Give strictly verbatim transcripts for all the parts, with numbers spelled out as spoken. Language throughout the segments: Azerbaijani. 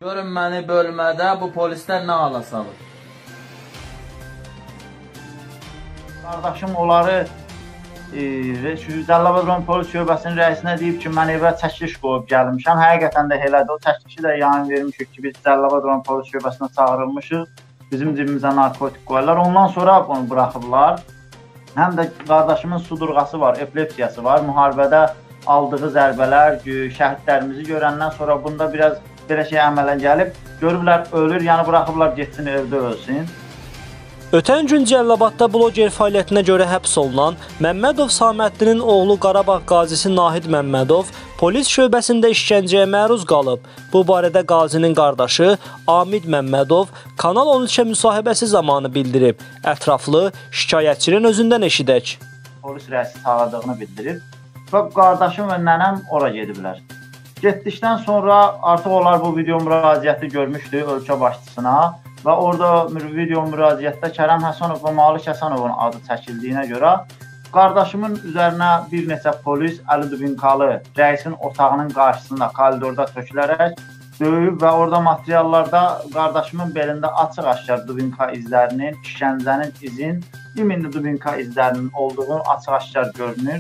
Görün məni bölmədə bu polislər nə hala salır. Qardaşım onları e, Cəlilabad rayon polis şöbəsinin rəisinə deyib ki, mən evə çəkiliş qoyub gəlmişəm. Həqiqətən də elədir. O çəkilişi də yayın vermişik ki, biz Cəlilabad rayon polis şöbəsinə çağırılmışıq. Bizim cibimizə narkotik qoyarlar. Ondan sonra bunu buraxıblar. Həm də qardaşımın sudurğası var, epilepsiyası var. Müharibədə aldığı zərbələr, şəhidlərimizi görəndən sonra bunda biraz belə şey əmələ gəlib. Görüblər ölür, yəni buraxıblar getsin evdə ölsün. Ötən gün Cəlilabadda bloger fəaliyyətinə görə həbs olunan Məmmədov Saməddinin oğlu Qarabağ qazisi Nahid Məmmədov polis şöbəsində işgəncəyə məruz qalıb. Bu barədə qazinin qardaşı Amid Məmmədov Kanal on üçə müsahibəsi zamanı bildirib. Ətraflı şikayətçinin özündən eşidək. Polis rəisi çağırdığını bildirib və qardaşım və nənəm ora gediblər. Getdikdən sonra artıq onlar bu video müraciəti görmüşdü ölkə başçısına. Və orada video müraciətdə Kərəm Həsənov və Malik Həsənovun adı çəkildiyinə görə qardaşımın üzərinə bir neçə polis əli dubinkalı rəisin otağının qarşısında koridorda tökülərək döyüb və orada materiallarda qardaşımın belində açıq-aşkar dubinka izlərinin, işgəncənin izin, liminli dubinka izlərinin olduğu açıq-aşkar görünür.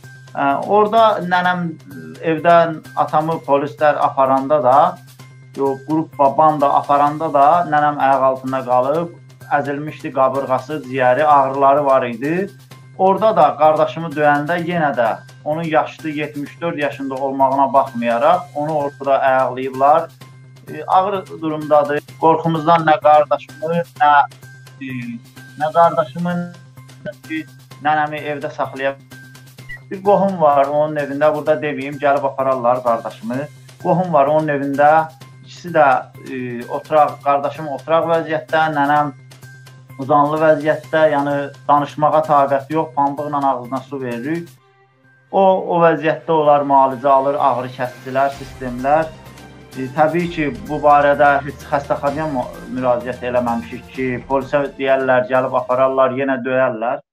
Orada nənəm evdən atamı polislər aparanda da Yox, qrup banda aparanda da nənəm ayaq altında qalıb, əzilmişdi qabırğası, ciyəri, ağrıları var idi. Orada da qardaşımı döyəndə yenə də onun yaşlı yetmiş dörd yaşında olmağına baxmayaraq onu ortada ayaqlayıblar. E, ağır durumdadır. Qorxumuzdan nə qardaşımı, nə, e, nə qardaşımın ki, nənəmi evdə saxlaya. Bir qohum var onun evində, burada deməyim, gəlib apararlar qardaşımı. Qohum var onun evində. İkisi də e, oturaq, qardaşım oturaq vəziyyətdə, nənəm uzanlı vəziyyətdə, yəni danışmağa taqət yox, pambıqla ağzına su veririk. O, o vəziyyətdə onlar müalicə alır, ağrı kəsicilər, sistemlər. E, təbii ki, bu barədə heç xəstəxanaya müraciət eləməmişik ki, polisə deyərlər, gəlib apararlar, yenə döyərlər.